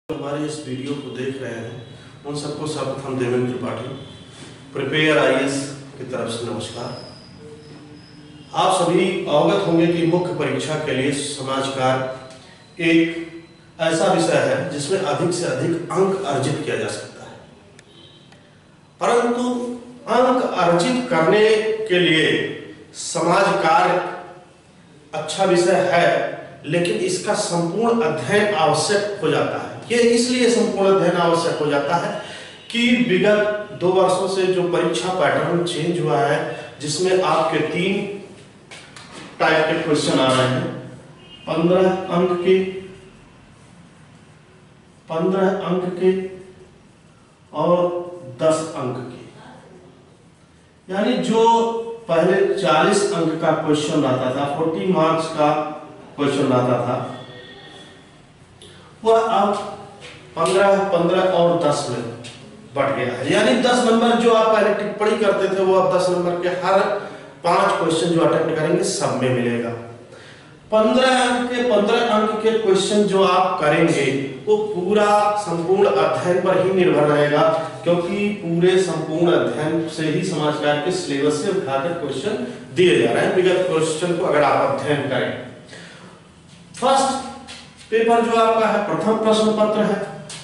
हमारे इस वीडियो को देख रहे हैं उन सबको सर्वप्रथम देवेंद्र त्रिपाठी प्रिपेयर आईएएस की तरफ से नमस्कार। आप सभी अवगत होंगे कि मुख्य परीक्षा के लिए समाज कार्य एक ऐसा विषय है जिसमें अधिक से अधिक अंक अर्जित किया जा सकता है, परंतु अंक अर्जित करने के लिए समाज कार्य अच्छा विषय है, लेकिन इसका संपूर्ण अध्ययन आवश्यक हो जाता है। ये इसलिए संपूर्ण अध्ययन आवश्यक हो जाता है कि विगत 2 वर्षों से जो परीक्षा पैटर्न चेंज हुआ है, जिसमें आपके 3 टाइप के क्वेश्चन आ रहे हैं, 15 अंक के और 10 अंक के। यानी जो पहले 40 अंक का क्वेश्चन आता था, 40 मार्क्स का क्वेश्चन आता था, वह अब 15 और 10 में बढ़ गया है। यानी 10 नंबर जो आप पहले टिप्पणी करते थे, वो अब 10 नंबर के हर 5 क्वेश्चन जो अटेम्प्ट करेंगे सब में मिलेगा। 15 अंक के क्वेश्चन जो आप करेंगे वो पूरा संपूर्ण अध्ययन पर ही निर्भर रहेगा, क्योंकि पूरे संपूर्ण अध्ययन से ही समाज कार्य के सिलेबस से उठाकर क्वेश्चन दिए जा रहे हैं। विगत क्वेश्चन को अगर आप अध्ययन करें, फर्स्ट पेपर जो आपका है प्रथम प्रश्न पत्र है,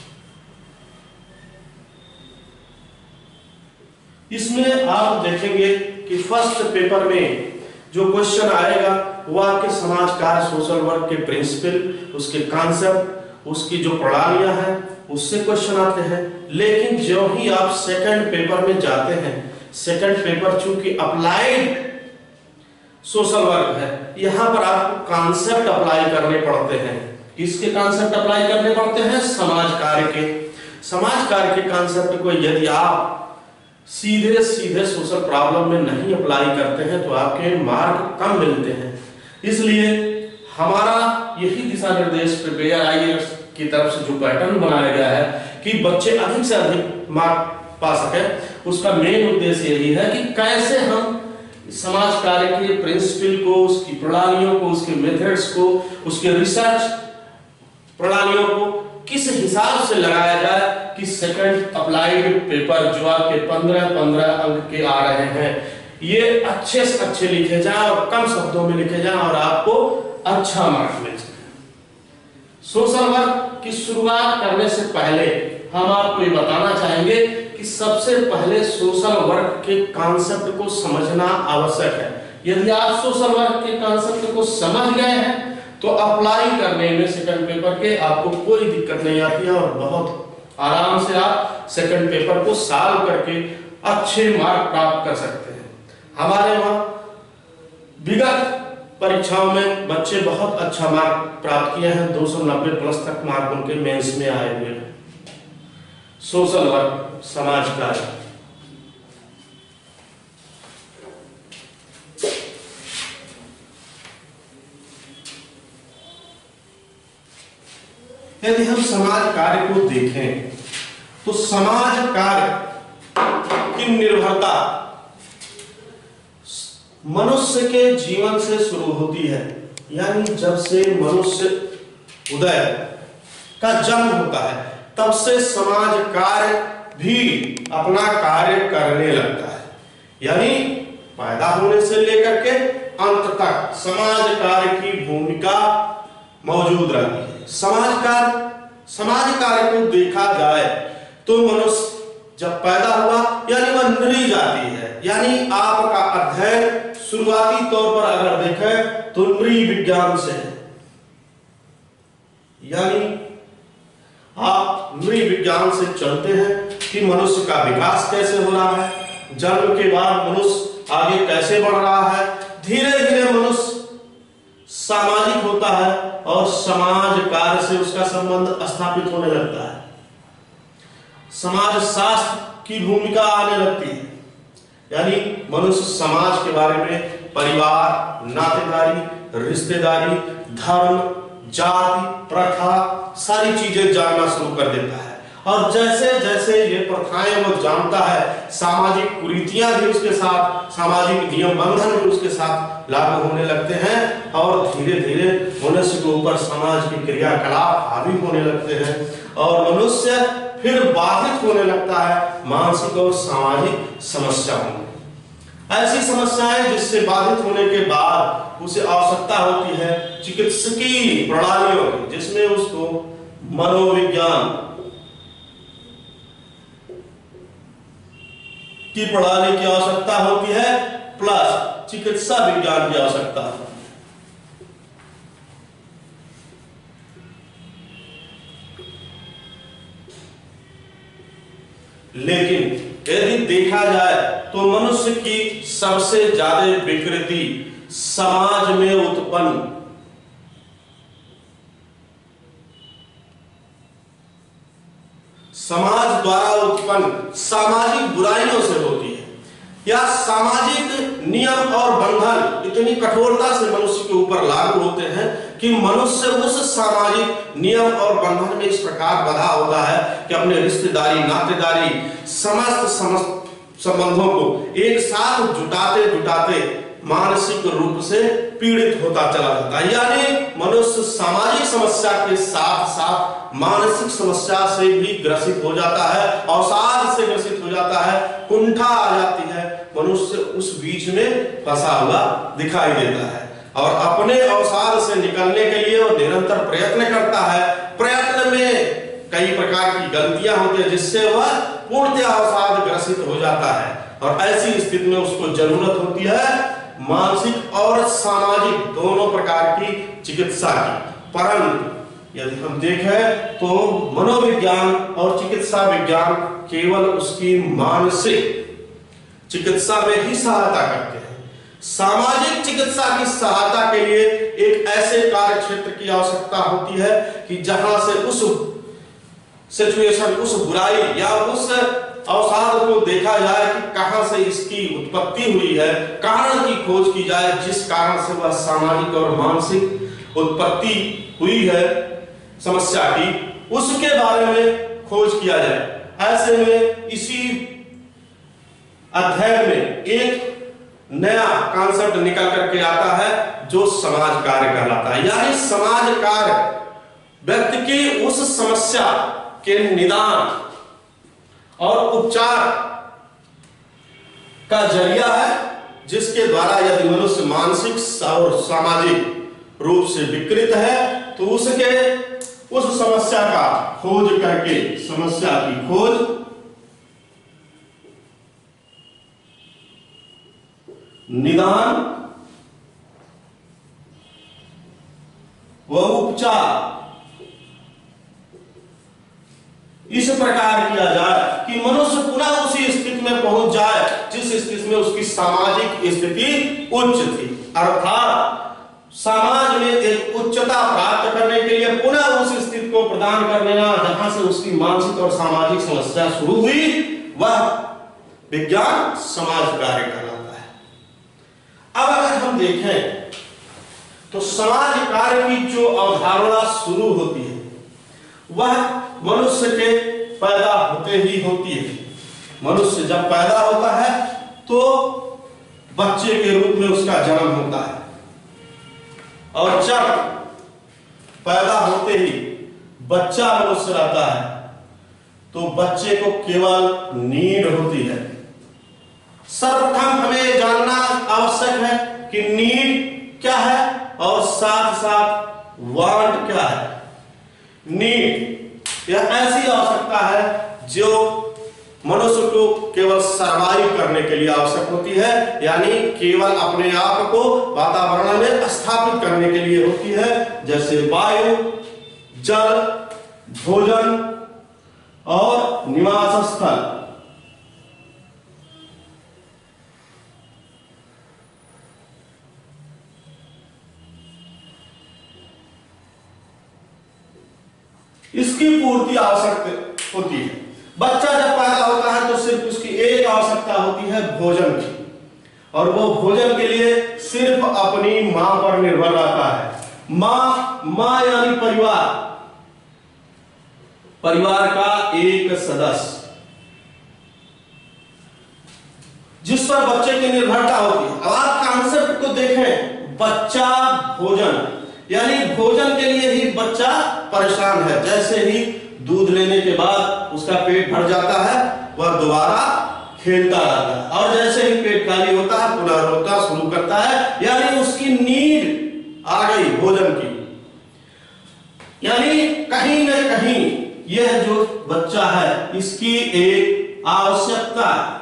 इसमें आप देखेंगे कि फर्स्ट पेपर में जो क्वेश्चन आएगा वो आपके समाज कार्य सोशल वर्क के प्रिंसिपल, उसके कॉन्सेप्ट, उसकी जो प्रणालियां हैं उससे क्वेश्चन आते हैं। लेकिन जो ही आप सेकंड पेपर में जाते हैं, सेकंड पेपर चूंकि अप्लाइड सोशल वर्क है, यहां पर आपको कॉन्सेप्ट अप्लाई करने पड़ते हैं। किसके कॉन्सेप्ट अप्लाई करने पड़ते हैं? समाज कार्य के। समाज कार्य के कॉन्सेप्ट को यदि आप सीधे सोशल प्रॉब्लम में नहीं अप्लाई करते हैं तो आपके मार्क कम मिलते हैं। इसलिए हमारा यही दिशा निर्देश प्रिपेयर आईएएस की तरफ से जो पैटर्न बनाया गया है कि बच्चे अधिक से अधिक मार्क पा सके, उसका मेन उद्देश्य यही है कि कैसे हम समाज कार्य के प्रिंसिपल को, उसकी प्रणालियों को, उसके मेथड्स को, उसके रिसर्च प्रणालियों को किस हिसाब से लगाया जाए कि सेकंड अप्लाइड पेपर जो आपके 15 अंक के आ रहे हैं, ये अच्छे से अच्छे लिखे जाए और कम शब्दों में लिखे जाए और आपको अच्छा मार्क मिल सके। सोशल वर्क की शुरुआत करने से पहले हम आपको ये बताना चाहेंगे कि सबसे पहले सोशल वर्क के कॉन्सेप्ट को समझना आवश्यक है। यदि आप सोशल वर्क के कॉन्सेप्ट को समझ गए हैं तो अप्लाई करने में सेकंड पेपर के आपको कोई दिक्कत नहीं आती है और बहुत आराम से आप सेकंड पेपर को सॉल्व करके अच्छे मार्क प्राप्त कर सकते हैं। हमारे वहां विगत परीक्षाओं में बच्चे बहुत अच्छा मार्क प्राप्त किए हैं, 290 प्लस तक मार्क उनके मेंस में आए हुए हैं। सोशल वर्क, समाज कार्य, यदि हम समाज कार्य को देखें तो समाज कार्य की निर्भरता मनुष्य के जीवन से शुरू होती है। यानी जब से मनुष्य उदय का जन्म होता है, तब से समाज कार्य भी अपना कार्य करने लगता है। यानी पैदा होने से लेकर के अंत तक समाज कार्य की भूमिका मौजूद रहती है। समाज कार्य को देखा जाए तो मनुष्य जब पैदा हुआ यानी वह नृ जाति है। यानी आपका अध्ययन शुरुआती तौर पर अगर देखें तो नृ विज्ञान से है। यानी आप नृ विज्ञान से चलते हैं कि मनुष्य का विकास कैसे हो रहा है, जन्म के बाद मनुष्य आगे कैसे बढ़ रहा है, धीरे धीरे मनुष्य सामाजिक होता है और समाज कार्य से उसका संबंध स्थापित होने लगता है। समाज शास्त्र की भूमिका आने लगती है। यानी मनुष्य समाज के बारे में परिवार, नातेदारी, रिश्तेदारी, धर्म, जाति, प्रथा सारी चीजें जानना शुरू कर देता है। और जैसे जैसे ये प्रथाएं वो जानता है, सामाजिक कुरीतियां भी उसके साथ, सामाजिक नियम बंधन भी उसके साथ लागू होने लगते हैं और धीरे धीरे मनुष्य के ऊपर समाज की क्रियाकलाप हावी होने लगते हैं और मनुष्य फिर बाधित होने लगता है मानसिक और सामाजिक समस्याओं में। ऐसी समस्याएं जिससे बाधित होने के बाद उसे आवश्यकता होती है चिकित्सकीय प्रणालियों की, जिसमें उसको मनोविज्ञान की प्रणाली की आवश्यकता होती है प्लस चिकित्सा विज्ञान की आवश्यकता है। लेकिन यदि देखा जाए तो मनुष्य की सबसे ज्यादा विकृति समाज में उत्पन्न समाज द्वारा उत्पन्न सामाजिक बुराइयों से होती है, या सामाजिक नियम और बंधन इतनी कठोरता से मनुष्य के ऊपर लागू होते हैं कि मनुष्य उस सामाजिक नियम और बंधन में इस प्रकार बंधा होता है कि अपने रिश्तेदारी, नातेदारी, समस्त संबंधों को एक साथ जुटाते जुटाते मानसिक रूप से पीड़ित होता चला जाता है। यानी मनुष्य सामाजिक समस्या के साथ साथ मानसिक समस्या से भी ग्रसित हो जाता है, अवसाद से ग्रसित हो जाता है, कुंठा आ जाती है, मनुष्य उस बीच में फंसा हुआ दिखाई देता है और अपने अवसाद से निकलने के लिए वो निरंतर प्रयत्न करता है। प्रयत्न में कई प्रकार की गलतियां होती है जिससे वह पूर्णतः अवसाद ग्रसित हो जाता है और ऐसी स्थिति में उसको जरूरत होती है मानसिक और सामाजिक दोनों प्रकार की चिकित्सा की। परंतु यदि हम देखें तो मनोविज्ञान और चिकित्सा विज्ञान केवल उसकी मानसिक चिकित्सा में ही सहायता करते हैं। सामाजिक चिकित्सा की सहायता के लिए एक ऐसे कार्य क्षेत्र की आवश्यकता होती है कि जहां से उस सिचुएशन, उस बुराई या उस अवसाद को देखा जाए कि कहां से इसकी उत्पत्ति हुई है, कारण की खोज की जाए, जिस कारण से वह सामाजिक और मानसिक उत्पत्ति हुई है समस्या की, उसके बारे में खोज किया जाए। ऐसे में इसी अध्याय में एक नया कॉन्सेप्ट निकल करके आता है जो समाज कार्य कहलाता है। यानी समाज कार्य व्यक्ति की उस समस्या के निदान और उपचार का जरिया है, जिसके द्वारा यदि मनुष्य मानसिक और सामाजिक रूप से विकृत है तो उसके उस समस्या का खोज करके समस्या की खोज, निदान व उपचार इस प्रकार किया जाए कि मनुष्य पुनः उसी स्थिति में पहुंच जाए जिस स्थिति में उसकी सामाजिक स्थिति उच्च थी। अर्थात समाज में एक उच्चता प्राप्त करने के लिए पुनः उस स्थिति को प्रदान करने जहां से उसकी मानसिक और सामाजिक समस्या शुरू हुई, वह विज्ञान समाज कार्य कहलाता है। अब अगर हम देखें तो समाज कार्य की जो अवधारणा शुरू होती है वह मनुष्य के पैदा होते ही होती है। मनुष्य जब पैदा होता है तो बच्चे के रूप में उसका जन्म होता है और जब पैदा होते ही बच्चा मनुष्य रहता है तो बच्चे को केवल नीड होती है। सर्वप्रथम हमें जानना आवश्यक है कि नीड क्या है और साथ साथ वांट क्या है। नीड यह ऐसी आवश्यकता है जो मनुष्य को केवल सरवाइव करने के लिए आवश्यक होती है, यानी केवल अपने आप को वातावरण में स्थापित करने के लिए होती है, जैसे वायु, जल, भोजन और निवास स्थल। इसकी पूर्ति आवश्यक होती है। बच्चा जब पैदा होता है तो सिर्फ उसकी एक आवश्यकता होती है भोजन की, और वो भोजन के लिए सिर्फ अपनी मां पर निर्भर रहता है। मां यानी परिवार का एक सदस्य जिस पर बच्चे की निर्भरता होती है। अब आप कॉन्सेप्ट को देखें, बच्चा भोजन यानी भोजन के लिए ही बच्चा परेशान है। जैसे ही दूध लेने के बाद उसका पेट भर जाता है, वह दोबारा खेलता रहता है और जैसे ही पेट खाली होता है पुनः रोना शुरू करता है, यानी उसकी नीड आ गई भोजन की। यानी कहीं न कहीं यह जो बच्चा है इसकी एक आवश्यकता है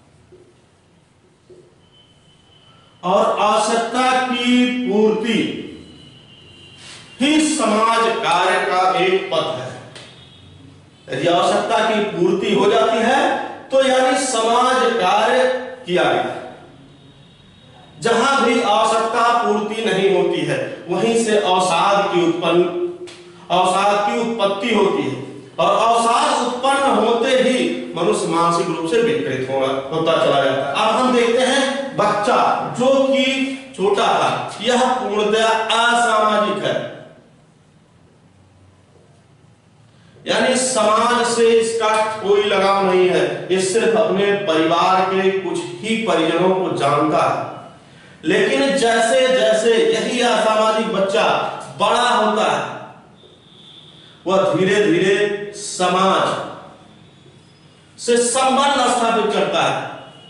और आवश्यकता की पूर्ति ही समाज कार्य का एक पथ है। यदि आवश्यकता की पूर्ति हो जाती है तो यानी समाज कार्य किया गया। जहां भी आवश्यकता पूर्ति नहीं होती है वहीं से अवसाद की उत्पत्ति होती है और अवसाद उत्पन्न होते ही मनुष्य मानसिक रूप से विकृत होता चला जाता है। अब हम देखते हैं बच्चा जो कि छोटा था, यह पूर्णतया असामाजिक है, यानी समाज से इसका कोई लगाव नहीं है, ये सिर्फ अपने परिवार के कुछ ही परिजनों को जानता है। लेकिन जैसे जैसे यही असामाजिक बच्चा बड़ा होता है वह धीरे धीरे समाज से संबंध स्थापित करता है।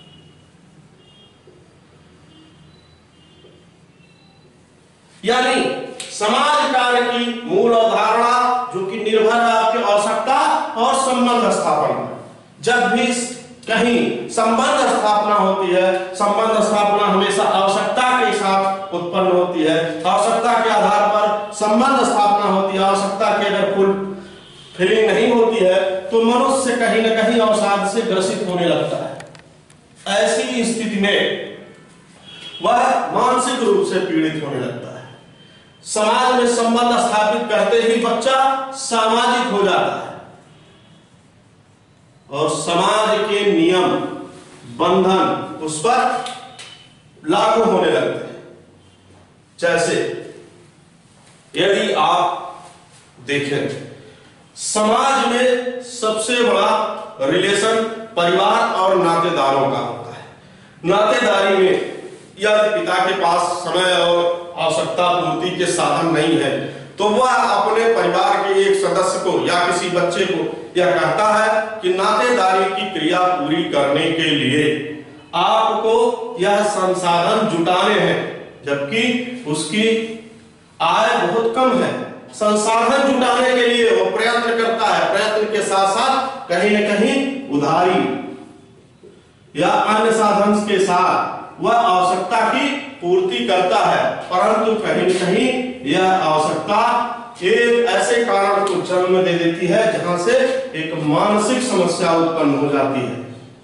यानी समाज कार्य की मूल अवधारणा जो कि निर्भर है आपकी आवश्यकता और संबंध स्थापना। जब भी कहीं संबंध स्थापना होती है, संबंध स्थापना हमेशा आवश्यकता के साथ उत्पन्न होती है, आवश्यकता के आधार पर संबंध स्थापना होती है। आवश्यकता की अगर फुलफिलिंग नहीं होती है तो मनुष्य कहीं न कहीं अवसाद से ग्रसित होने लगता है। ऐसी स्थिति में वह मानसिक रूप से पीड़ित होने लगता है। समाज में संबंध स्थापित करते ही बच्चा सामाजिक हो जाता है और समाज के नियम बंधन उस पर लागू होने लगते हैं। जैसे यदि आप देखें समाज में सबसे बड़ा रिलेशन परिवार और नातेदारों का होता है। नातेदारी में यदि पिता के पास समय और आवश्यकता पूर्ति के साधन नहीं है तो वह अपने परिवार के एक सदस्य को या किसी बच्चे को यह कहता है कि नातेदारी की क्रिया पूरी करने के लिए आपको यह संसाधन जुटाने हैं, जबकि उसकी आय बहुत कम है। संसाधन जुटाने के लिए वो प्रयत्न करता है, प्रयत्न के साथ साथ कहीं न कहीं उधारी या अन्य साधन के साथ वह आवश्यकता की पूर्ति करता है, परंतु कहीं न कहीं यह आवश्यकता एक ऐसे कारण को जन्म दे देती है जहां से एक मानसिक समस्या उत्पन्न हो जाती है।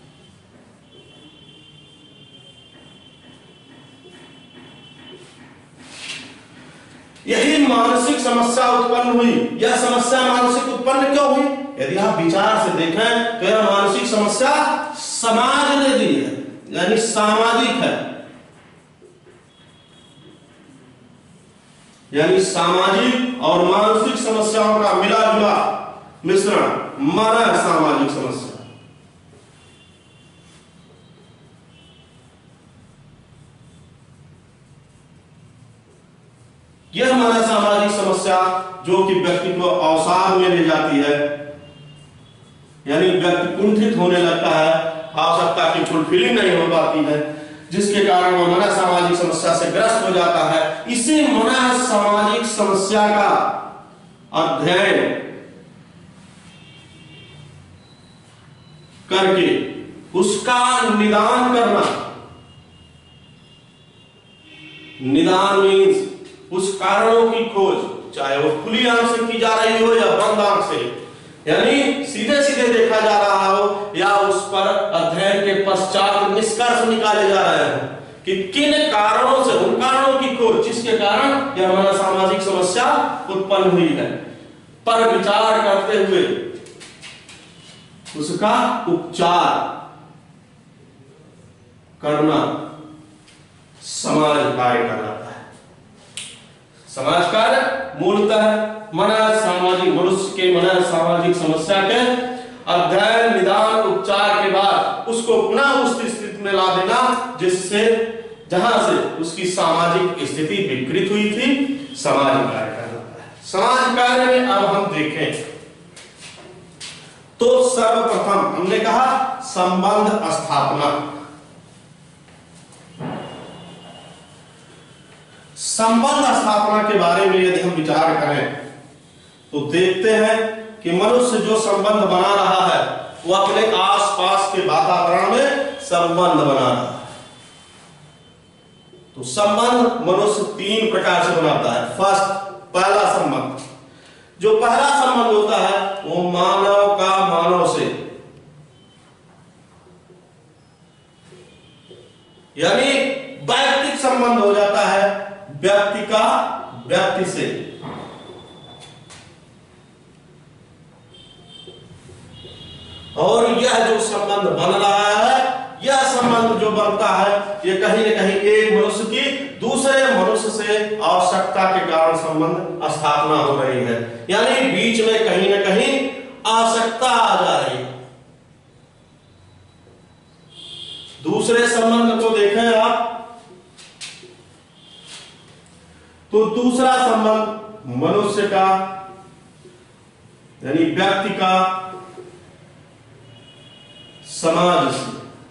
यही मानसिक समस्या उत्पन्न हुई। यह समस्या मानसिक उत्पन्न क्यों हुई? यदि आप विचार से देखें तो यह मानसिक समस्या समाज ने दी है, यानी सामाजिक है। यानी सामाजिक और मानसिक समस्याओं का मिला जुला मिश्रण माना सामाजिक समस्या। यह माना सामाजिक समस्या जो कि व्यक्ति को अवसाद में ले जाती है, यानी व्यक्ति कुंठित होने लगता है, आवश्यकता की फुलफिलिंग नहीं हो पाती है, जिसके कारण वह मना सामाजिक समस्या से ग्रस्त हो जाता है। इसी मना सामाजिक समस्या का अध्ययन करके उसका निदान करना, निदान मीन्स उस कारणों की खोज, चाहे वो खुली आंख से की जा रही हो या बंद आंख से, यानी सीधे सीधे देखा जा रहा हो या उस पर अध्ययन के पश्चात निष्कर्ष निकाले जा रहे हैं कि किन कारणों से, उन कारणों की खोज जिसके कारण यह हमारा सामाजिक समस्या उत्पन्न हुई है, पर विचार करते हुए उसका उपचार करना समाज कार्य कहलाता है। समाज कार्य मूलतः मना सामाजिक मनुष्य के मना सामाजिक समस्या के अध्ययन निदान उपचार के बाद उसको पुनः उस स्थिति में ला देना जिससे जहां से उसकी सामाजिक स्थिति विकृत हुई थी, समाज कार्य कहलाता है। समाज कार्य में अब हम देखें तो सर्वप्रथम हमने कहा संबंध स्थापना। संबंध स्थापना के बारे में यदि हम विचार करें तो देखते हैं कि मनुष्य जो संबंध बना रहा है वो अपने आसपास के वातावरण में संबंध बना रहा है। तो संबंध मनुष्य 3 प्रकार से बनाता है। फर्स्ट, पहला संबंध, जो पहला संबंध होता है वो मानव का मानव से, यानी वैयक्तिक संबंध हो जाता है व्यक्ति का व्यक्ति से। और यह जो संबंध बन रहा है, यह संबंध जो बनता है, ये कहीं न कहीं एक मनुष्य की दूसरे मनुष्य से आवश्यकता के कारण संबंध स्थापना हो रही है, यानी बीच में कहीं न कहीं आवश्यकता आ जा रही है। दूसरे संबंध को देखें आप, तो दूसरा संबंध मनुष्य का यानी व्यक्ति का समाज से।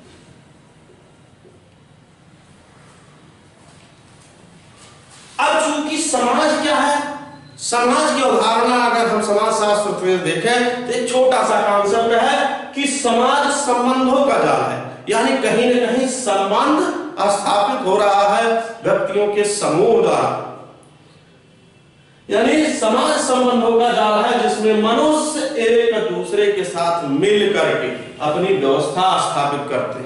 अब चूंकि समाज क्या है, समाज की अवधारणा अगर हम समाज शास्त्र में देखें तो एक छोटा सा कॉन्सेप्ट है कि समाज संबंधों का जाल है, यानी कहीं न कहीं संबंध स्थापित हो रहा है व्यक्तियों के समूह द्वारा, यानी समाज संबंधों का जाल है जिसमें मनुष्य एक दूसरे के साथ मिल करके अपनी व्यवस्था स्थापित करते हैं।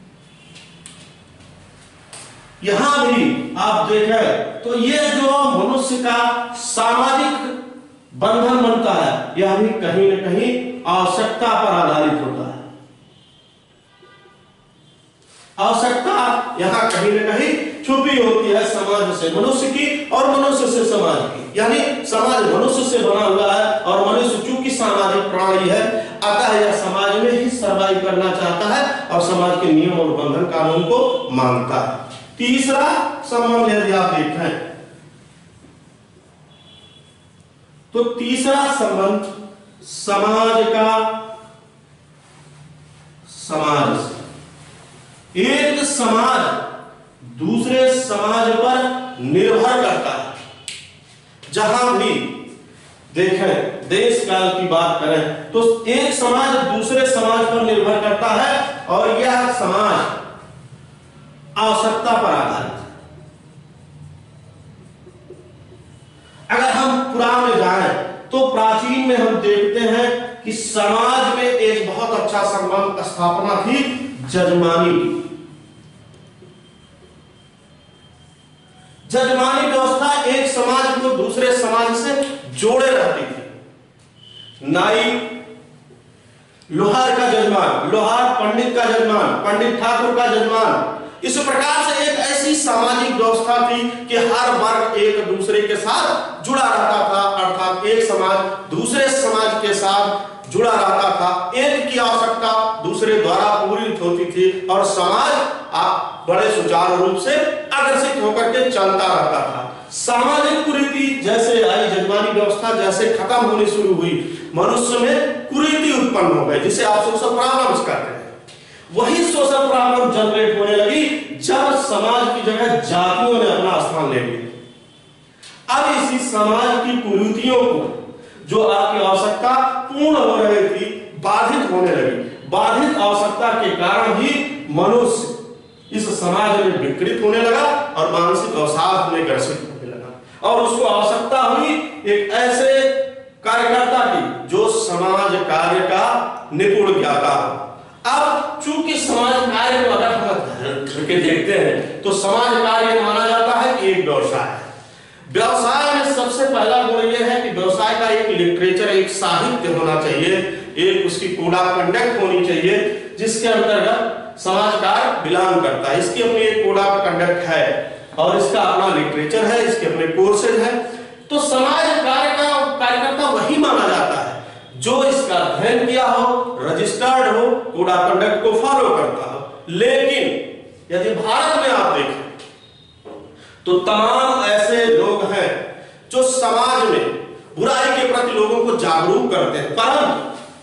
यहां भी आप देखें तो ये जो मनुष्य का सामाजिक बंधन बनता है, यह भी कहीं न कहीं आवश्यकता पर आधारित होता है। आवश्यकता यहां कहीं न कहीं छुपी होती है समाज से मनुष्य की और मनुष्य से समाज की, यानी समाज मनुष्य से बना हुआ है और मनुष्य चूंकि सामाजिक प्राणी है, अतः यह समाज में ही सर्वाइव करना चाहता है और समाज के नियम और बंधन कानून को मानता है। तीसरा संबंध यदि आप देखें तो तीसरा संबंध समाज का समाज से। एक समाज दूसरे समाज पर निर्भर करता है। जहां भी देखें, देश काल की बात करें तो एक समाज दूसरे समाज पर निर्भर करता है और यह समाज आवश्यकता पर आधारित है। अगर हम पुराण में जाएं तो प्राचीन में हम देखते हैं कि समाज में एक बहुत अच्छा संबंध स्थापना थी जजमानी की। जजमानी व्यवस्था एक समाज को दूसरे समाज से जोड़े रहती थी। नाई लोहार का जजमान, लोहार पंडित का जजमान, पंडित ठाकुर का जजमान, इस प्रकार से एक ऐसी सामाजिक व्यवस्था थी कि हर वर्ग एक दूसरे के साथ जुड़ा रहता था, अर्थात एक समाज दूसरे समाज के साथ जुड़ा रहता था। एक की आवश्यकता दूसरे द्वारा पूरी होती थी और समाज बड़े सुचारू रूप से अग्रसित होकर के चलता रहता था। सामाजिक कुरीति जैसे आई, जजमानी व्यवस्था जैसे खत्म होनी शुरू हुई, मनुष्य में कुरीति उत्पन्न हो गई, जिसे आप सोशल प्रॉब्लम्स कहते हैं। वही सोशल प्रॉब्लम जनरेट होने लगी जब समाज की जगह जातियों ने अपना स्थान ले लिया। अब इसी समाज की कुरीतियों को जो आपकी आवश्यकता पूर्ण हो रही थी, बाधित होने लगी। बाधित आवश्यकता के कारण ही मनुष्य इस समाज में विकृत होने लगा और मानसिक अवसाद में ग्रसित होने लगा और उसको आवश्यकता हुई एक ऐसे कार्यकर्ता की जो समाज कार्य का निपुण ज्ञाता हो। अब चूंकि समाज कार्य को अगर हम करके देखते हैं तो समाज कार्य माना जाता है कि एक व्यवसाय है। व्यवसाय में सबसे पहला गुण यह है कि व्यवसाय का एक लिटरेचर, एक साहित्य होना चाहिए, एक उसकी कोड ऑफ कंडक्ट होनी चाहिए जिसके अंतर्गत समाज कार्य बिलोंग करता है। इसकी अपनी एक कोड ऑफ कंडक्ट है और इसका अपना लिटरेचर है, इसके अपने कोर्सेज है। तो समाज कार्य का कार्यकर्ता वही माना जाता है जो इसका अध्ययन किया हो, रजिस्टर्ड हो, कोड ऑफ कंडक्ट को फॉलो करता हो। लेकिन यदि भारत में आप देखें तो तमाम ऐसे लोग हैं जो समाज में बुराई के प्रति लोगों को जागरूक करते हैं, परंतु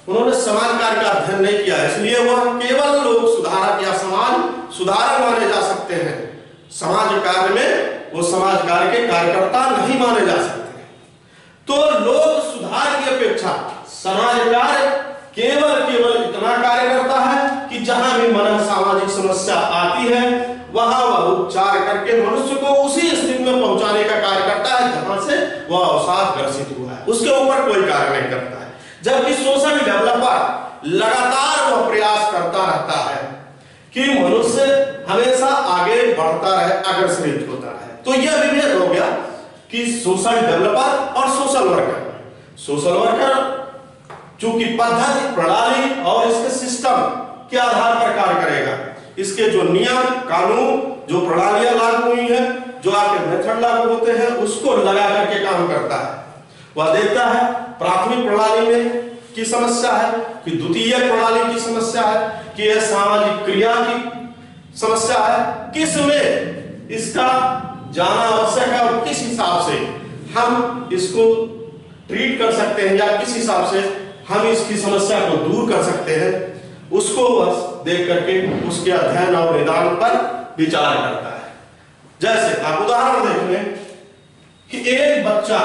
उन्होंने समाज कार्य का अध्ययन नहीं किया, इसलिए वह केवल लोक सुधारक या समाज सुधारक माने जा सकते हैं। समाज कार्य में वो समाज कार्य के कार्यकर्ता नहीं माने जा सकते। तो लोक सुधार की अपेक्षा समाज कार्य केवल इतना कार्य करता है कि जहां भी मन सामाजिक समस्या आती है वहां वह उपचार करके मनुष्य को उसी स्थिति में पहुंचाने का कार्य करता है जहां से वह अवसाद ग्रसित हुआ है, उसके ऊपर कोई कार्य नहीं करता है। जबकि सोशल डेवलपर लगातार वह प्रयास करता रहता है कि मनुष्य हमेशा आगे बढ़ता रहे, अग्रसरित होता रहे। तो यह विभेद हो गया कि सोशल डेवलपर और सोशल वर्कर। सोशल वर्कर चूंकि पद्धति, प्रणाली और इसके सिस्टम के आधार पर कार्य करेगा, इसके जो नियम कानून, जो प्रणालियां लागू हुई है, जो आपके मेथड लागू होते हैं, उसको लगा करके काम करता है। वह देखता है प्राथमिक प्रणाली में की समस्या है कि द्वितीय प्रणाली की समस्या है कि यह सामाजिक क्रिया की समस्या है, किस में इसका जाना आवश्यक है और किस हिसाब से हम इसको ट्रीट कर सकते हैं या किस हिसाब से हम इसकी समस्या को दूर कर सकते हैं, उसको बस देख करके उसके अध्ययन और निदान पर विचार करता है। जैसे आप उदाहरण देख लें कि एक बच्चा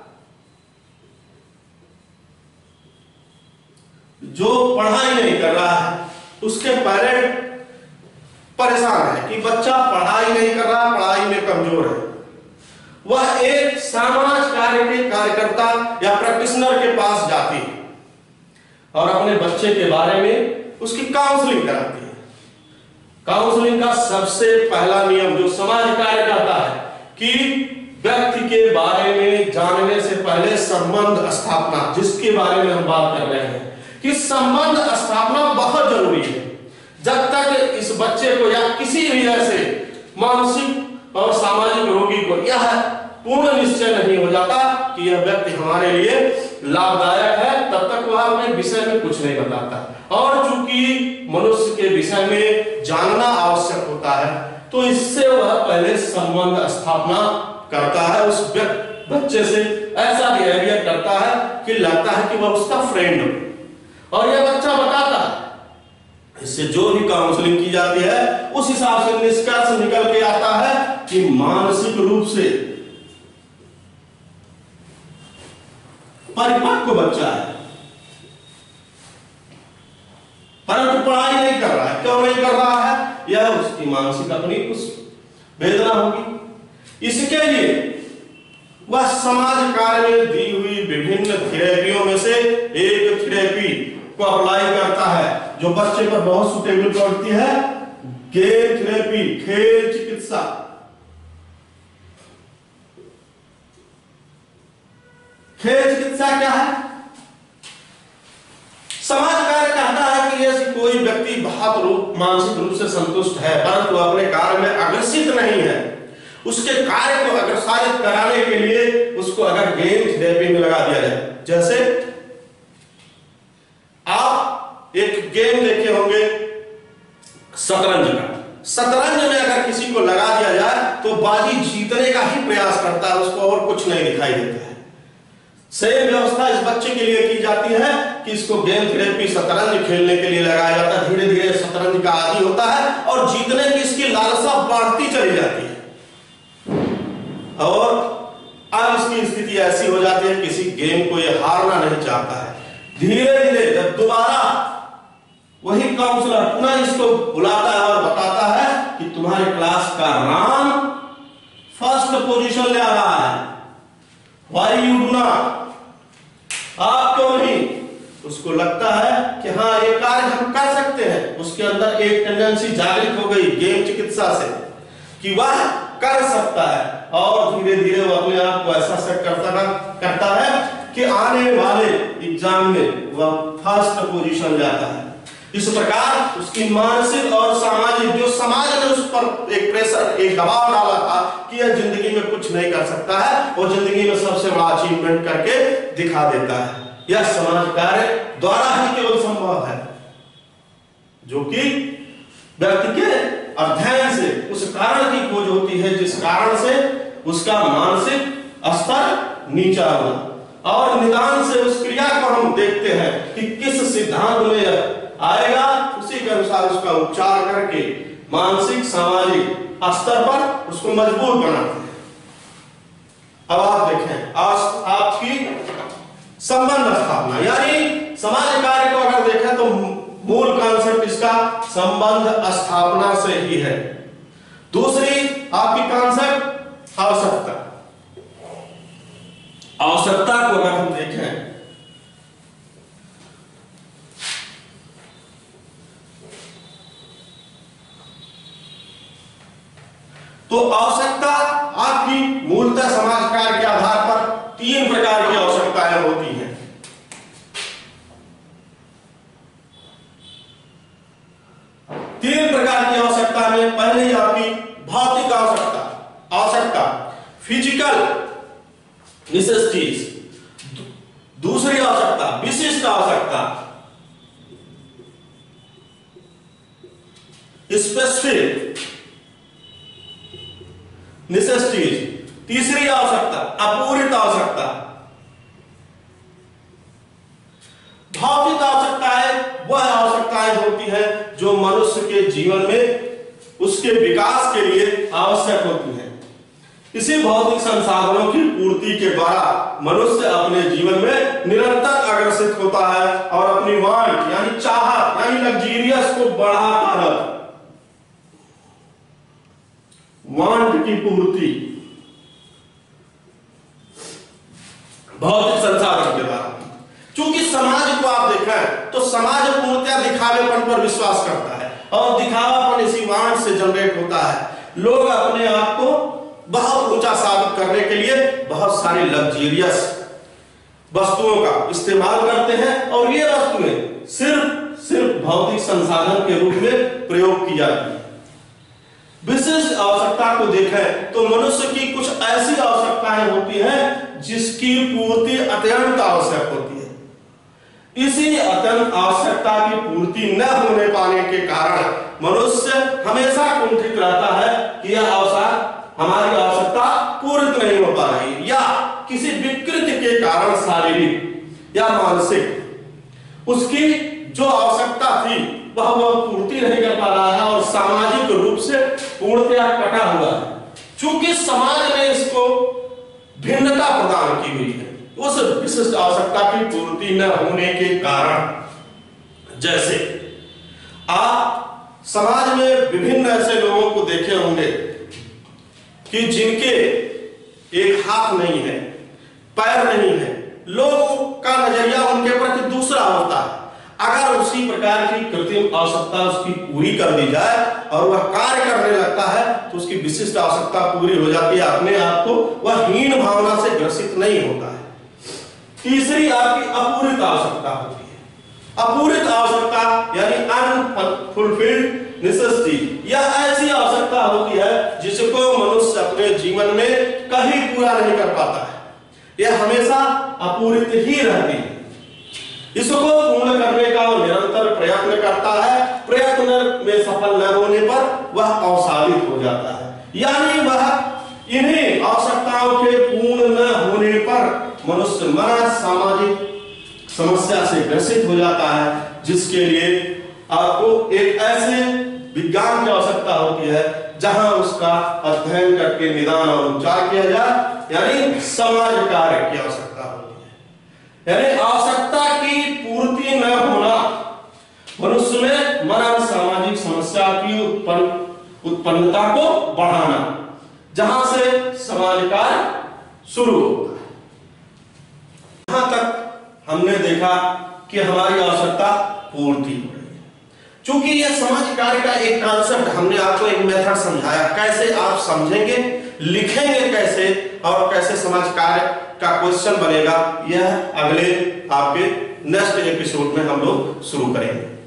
जो पढ़ाई नहीं कर रहा है, उसके पेरेंट परेशान है कि बच्चा पढ़ाई नहीं कर रहा, पढ़ाई में कमजोर है। वह एक समाज कार्य के कार्यकर्ता या प्रैक्टिशनर के पास जाती है और अपने बच्चे के बारे में उसकी काउंसलिंग कराती है। काउंसलिंग का सबसे पहला नियम जो समाज कार्य कहता है कि व्यक्ति के बारे में जानने से पहले संबंध स्थापना, जिसके बारे में हम बात कर रहे हैं कि संबंध स्थापना बहुत जरूरी है। जब तक इस बच्चे को या किसी भी ऐसे मानसिक और सामाजिक रोगी को यह पूर्ण निश्चय नहीं हो जाता कि यह व्यक्ति हमारे लिए लाभदायक है, तब तक वह अपने विषय में कुछ नहीं बताता। और चूंकि मनुष्य के विषय में जानना आवश्यक होता है, तो इससे वह पहले संबंध स्थापना करता है, उस बच्चे से ऐसा बिहेवियर करता है कि लगता है कि वह उसका फ्रेंड हो। और यह बच्चा बताता है, इससे जो भी काउंसलिंग की जाती है उस हिसाब से निष्कर्ष निकल के आता है कि मानसिक रूप से परिपक्व बच्चा है, परंतु पढ़ाई नहीं कर रहा है। क्यों नहीं कर रहा है? यह उसकी मानसिक अपनी कुछ वेदना होगी। इसके लिए वह समाज कार्य में दी हुई विभिन्न थेरेपियों में से एक थेरेपी को अप्लाई करता है जो बच्चे पर बहुत सुटेबल पड़ती है, गेम थेरेपी, खेल चिकित्सा। खेल चिकित्सा क्या है? समाज कार्य कहता है कि यदि कोई व्यक्ति बहुत मानसिक रूप से संतुष्ट है परंतु अपने कार्य में अग्रसित नहीं है, उसके कार्य को अग्रसारित कराने के लिए उसको अगर गेम थेरेपी में लगा दिया जाए। जैसे आप एक गेम देखे होंगे शतरंज का, शतरंज में अगर किसी को लगा दिया जाए तो बाजी जीतने का ही प्रयास करता है, उसको और कुछ नहीं दिखाई देता है। सेम व्यवस्था इस बच्चे के लिए की जाती है कि इसको गेम थेरेपी शतरंज खेलने के लिए लगाया जाता है। धीरे धीरे शतरंज का आदी होता है और जीतने की इसकी लालसा बढ़ती चली जाती है और अब इसकी स्थिति ऐसी हो जाती है किसी गेम को ये हारना नहीं चाहता है। धीरे धीरे जब दोबारा वही काउंसलर पुनः इसको बुलाता है और बताता है कि तुम्हारे क्लास का राम फर्स्ट पोजीशन ले आ रहा है, Why you do not? आप क्यों नहीं? उसको लगता है कि हाँ ये कार्य हम कर सकते हैं। उसके अंदर एक टेंडेंसी जागृत हो गई गेम चिकित्सा से कि वह कर सकता है और धीरे धीरे वो अपने आप को ऐसा सेट करता है कि आने वाले एग्जाम में वह फर्स्ट पोजीशन जाता है। इस प्रकार उसकी मानसिक और सामाजिक जो समाज ने उस पर एक प्रेशर, एक दबाव डाला था कि यह जिंदगी में कुछ नहीं कर सकता है, वो जिंदगी में सबसे बड़ा अचीवमेंट करके दिखा देता है। यह समाज कार्य द्वारा ही केवल संभव है, जो कि व्यक्ति के अध्ययन से उस कारण की खोज होती है जिस कारण से उसका मानसिक स्तर नीचा हुआ। और निदान से उस क्रिया को हम देखते हैं कि किस सिद्धांत में आएगा, उसी के अनुसार उसका उपचार करके मानसिक सामाजिक स्तर पर उसको मजबूत बनाते हैं। अब आप देखें आपकी संबंध स्थापना, यानी समाज कार्य को अगर देखें तो मूल कॉन्सेप्ट इसका संबंध स्थापना से ही है। दूसरी आपकी कॉन्सेप्ट आवश्यकता। आवश्यकता को अगर हम देखें तो आवश्यकता आपकी मूलतः समाज कार्य के आधार पर 3 प्रकार की आवश्यकताएं होती हैं। तीन प्रकार की आवश्यकता में पहली आपकी भौतिक आवश्यकता फिजिकल नेसेसिटीज। दूसरी आवश्यकता विशिष्ट आवश्यकता स्पेसिफिक नेसेसिटीज। तीसरी आवश्यकता अपूरित आवश्यकता। भौतिक आवश्यकताएं वह आवश्यकताएं होती है जो मनुष्य के जीवन में उसके विकास के लिए आवश्यक होती हैं। इसी भौतिक संसाधनों की पूर्ति के द्वारा मनुष्य अपने जीवन में निरंतर अग्रसित होता है और अपनी वांट यानी चाहत यानी लग्जीरियस को बढ़ाता रहता है। वांट की पूर्ति भौतिक संसाधन के द्वारा। क्योंकि समाज को आप देखें तो समाज पूर्णतः दिखावेपन पर विश्वास करता है और दिखावापन इसी वांट से जनरेट होता है। लोग अपने आप को बहुत ऊंचा साबित करने के लिए बहुत सारी लग्जरियस वस्तुओं का इस्तेमाल करते हैं और ये वस्तुएं सिर्फ भौतिक संसाधन के रूप में प्रयोग की जाती है। विशेष आवश्यकता को देखें तो मनुष्य की कुछ ऐसी आवश्यकताएं होती हैं जिसकी पूर्ति अत्यंत आवश्यक होती है। इसी अत्यंत आवश्यकता की पूर्ति न होने पाने के कारण मनुष्य हमेशा कुंठित रहता है कि यह हमारी आवश्यकता पूर्ण नहीं हो पा रही, या किसी विकृति के कारण शारीरिक या मानसिक उसकी जो आवश्यकता थी वह पूर्ति नहीं कर पा रहा है और सामाजिक रूप से पूर्णतया कटा हुआ है। चूंकि समाज ने इसको भिन्नता प्रदान की हुई है उस विशिष्ट आवश्यकता की पूर्ति न होने के कारण। जैसे आप समाज में विभिन्न ऐसे लोगों को देखे होंगे कि जिनके एक हाथ नहीं है, पैर नहीं है, लोगों का नजरिया उनके प्रति दूसरा होता है। अगर उसी प्रकार की कृत्रिम आवश्यकता उसकी पूरी कर दी जाए और वह कार्य करने लगता है तो उसकी विशिष्ट आवश्यकता पूरी हो जाती है, अपने आप को वह हीन भावना से ग्रसित नहीं होता है। तीसरी आपकी अपूरित आवश्यकता होती है। अपूरित आवश्यकता यानी अनफुलफिल्ड नेसेसिटी, यह ऐसी आवश्यकता होती है जिसको मनुष्य अपने जीवन में कभी पूरा नहीं कर पाता है, यह हमेशा अपूरित ही रहती है। इसको पूर्ण करने का वो निरंतर प्रयत्न करता है, प्रयत्न में सफल न होने पर वह अवसादित हो जाता है। यानी वह इन्हीं आवश्यकताओं के पूर्ण न होने पर मनुष्य मरण सामाजिक समस्या से ग्रसित हो जाता है, जिसके लिए आपको एक ऐसे विज्ञान की आवश्यकता होती है जहां उसका अध्ययन करके निदान और उपचार किया जाए, यानी समाज कार्य की आवश्यकता होती है। यानी आवश्यकता की पूर्ति न होना मनुष्य में मरण सामाजिक समस्या की उत्पन्नता को बढ़ाना, जहां से समाज कार्य शुरू होता है। यहां तक हमने देखा कि हमारी आवश्यकता पूर्ति हो रही है। चूंकि यह समाज कार्य का एक कॉन्सेप्ट हमने आपको एक मेथड समझाया, कैसे आप समझेंगे, लिखेंगे कैसे और कैसे समाज कार्य का क्वेश्चन बनेगा, यह अगले आपके नेक्स्ट एपिसोड में हम लोग शुरू करेंगे।